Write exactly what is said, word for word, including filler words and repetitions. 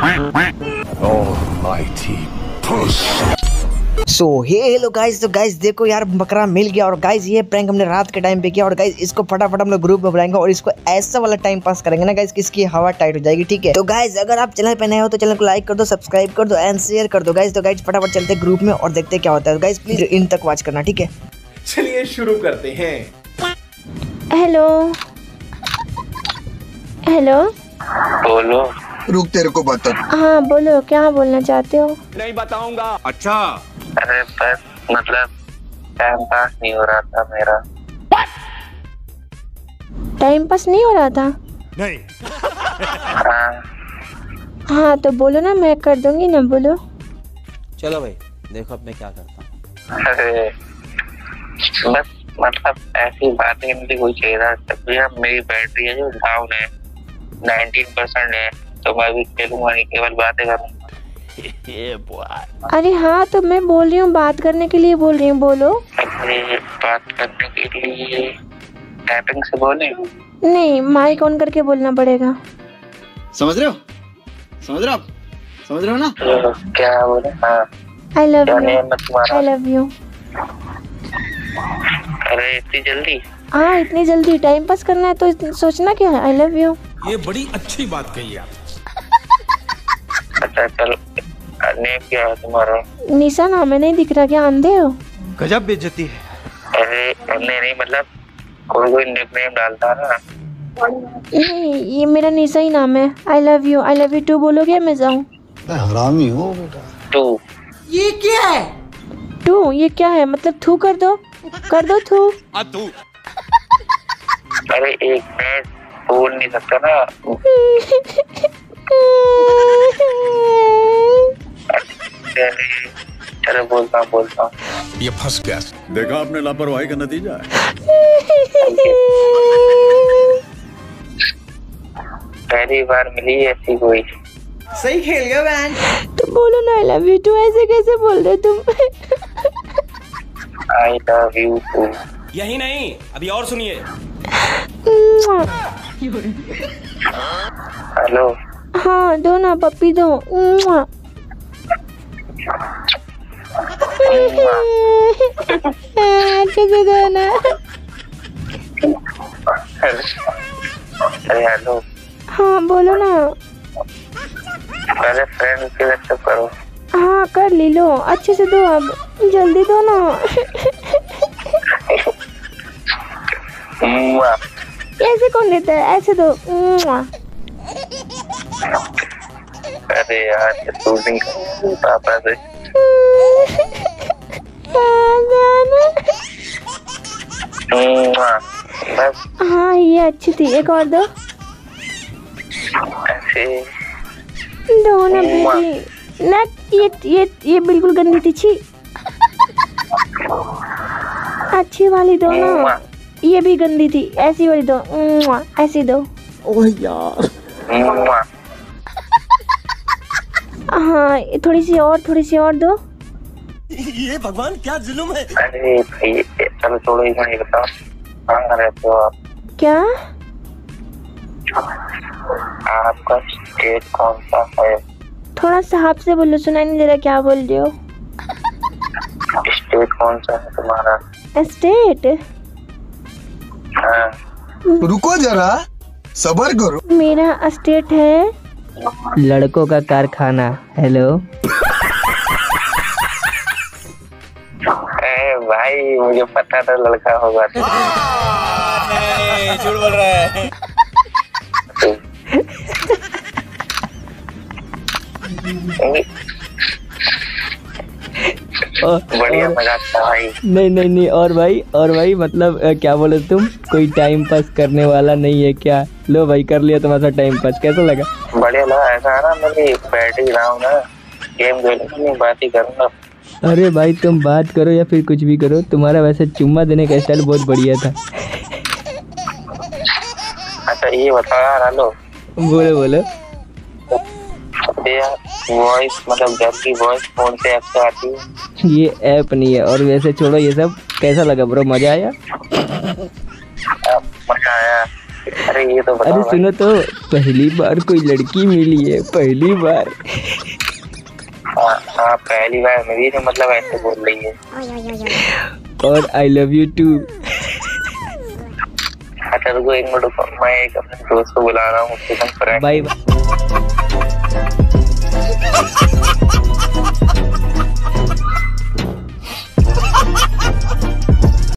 सो hey hello guys, तो guys देखो यार बकरा मिल गया। और गाइस ये प्रैंक हमने रात के टाइम पे किया। और गाइस इसको फटाफट हम लोग ग्रुप में बुलाएंगे और इसको ऐसा वाला टाइम पास करेंगे ना गाइस, किसकी हवा टाइट हो जाएगी। ठीक है, तो गाइस अगर आप चैनल पे नए हो तो चैनल को लाइक कर दो, सब्सक्राइब कर दो एंड शेयर कर दो गाइस। तो गाइस फटाफट चलते ग्रुप में और देखते क्या होता है। गाइस प्लीज इन तक वॉच करना, ठीक है। चलिए शुरू करते हैं। हेलो हेलो बोलो। रुक तेरे को बता। हाँ बोलो, क्या बोलना चाहते हो? नहीं बताऊंगा। अच्छा, अरे बस मतलब टाइम पास नहीं हो रहा था मेरा। टाइम पास नहीं हो रहा था? नहीं। हाँ हाँ तो बोलो ना, मैं कर दूंगी ना, बोलो। चलो भाई देखो अब मैं क्या करता हूँ। अरे बस मतलब ऐसी बातें मुझे कोई चाहिए था। तभी अब मेरी बैटरी है जो डाउन है, नाइनटीन परसेंट है, तो मैं भी खेलूंगा नहीं, केवल बातें करूंगा। अरे हाँ तो मैं बोल रही हूँ, बात करने के लिए बोल रही हूँ, बोलो। अरे बात करने के लिए टाइपिंग से बोले? नहीं, माइक ऑन करके बोलना पड़ेगा। समझ रहे हो? समझ रहे हो आप? समझ रहे हो ना? तो क्या बोले? हाँ आई लव क्या यू, नेम है तुम्हारा? I love you. अरे इतनी जल्दी? हाँ इतनी जल्दी? टाइम पास करना है तो सोचना क्या है, आई लव यू। ये बड़ी अच्छी बात कही आप। अच्छा चल, नेम क्या है तुम्हारा? निशा नाम है, नहीं दिख रहा क्या? अंधे हो? गजब बेइज्जती है। अरे नहीं नहीं मतलब कोई कोई निकनेम डालता है ना। नहीं ये मेरा निशा ही नाम है। I love you, I love you too बोलोगे, मैं जाऊँ? हरामी हो बेटा। टू? ये क्या है? टू ये क्या है? मतलब थू कर दो, कर दो थू। आ तू। अरे एक मिनट बोल नहीं सकता ना। चलो बोलता हूँ बोलता हूँ। ये फंस गया। देखा आपने लापरवाही का नतीजा है। पहली बार मिली ऐसी कोई। सही खेल गया बहन। तो बोलो ना आई लव यू टू, ऐसे कैसे बोल रहे तुम? I love you too. यही नहीं, अभी और सुनिए। हेलो। हाँ दो ना पप्पी दो। अच्छे से दो ना। अरे हेलो। हाँ बोलो ना। पहले फ्रेंड के एक्सेप्ट करो। हाँ कर ली, लो अच्छे से दो, अब जल्दी दो ना। ऐसे कौन लेता है, ऐसे दो। अरे यार शूटिंग पापा से। बस हाँ ये अच्छी थी, एक और दो। ऐसे दो ना बेबी ना। ये ये ये बिल्कुल गंदी थी, छी। अच्छी वाली दो ना। ये भी गंदी थी, ऐसी वाली दो। ऐसी दो। ओह यार। हाँ थोड़ी सी और, थोड़ी सी और दो। ये भगवान क्या जुल्म है। अरे भाई चलो छोड़ो, एक मिनट बताओ कहाँ रहते हो आप? क्या? आपका स्टेट कौन सा है? थोड़ा साहब से बोलो, सुनाई नहीं दे रहा क्या बोल रहे हो। स्टेट कौन सा है तुम्हारा? स्टेट? हाँ। रुको जरा, सबर करो। मेरा स्टेट है लड़कों का कारखाना। हेलो। ए भाई मुझे पता था लड़का होगा। झूठ बोल रहा है। बढ़िया मजाक था भाई। नहीं नहीं नहीं, और भाई और भाई मतलब अ, क्या बोले तुम? कोई टाइम पास करने वाला नहीं है क्या? लो भाई कर लिया तुम्हारा टाइम पास, कैसा लगा? बढ़िया लगा। ऐसा है ना, मेरी बैटरी डाउन है, गेम खेलूंगा, बात ही करूंगा। अरे भाई तुम बात करो या फिर कुछ भी करो, तुम्हारा वैसे चुम्मा देने का स्टाइल बहुत बढ़िया था। अच्छा ये बताओ यार। हेलो बोलो बोलो। वॉइस मतलब जब की वॉइस फोन से ऐप से आती है। ये ऐप नहीं है। और वैसे छोड़ो ये सब, कैसा लगा ब्रो? मजा आया? मजा आया। अरे अरे ये तो बता अरे भाई। सुनो तो, पहली बार कोई लड़की मिली है, पहली बार। हाँ हाँ, पहली बार मेरी तो मतलब ऐसे बोल रही है। और आई लव यू टू। अच्छा रुको एक मिनट रुको, मैं एक अपने दोस्त को बुला रहा हूँ, उसके साथ फ्रेंड बाय बाय।